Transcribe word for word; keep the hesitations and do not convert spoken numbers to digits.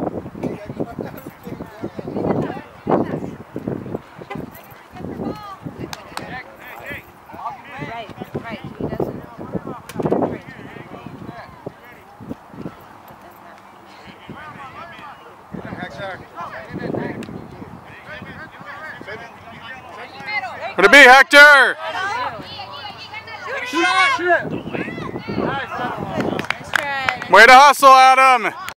What'd it be, Hector? Way to hustle, Adam!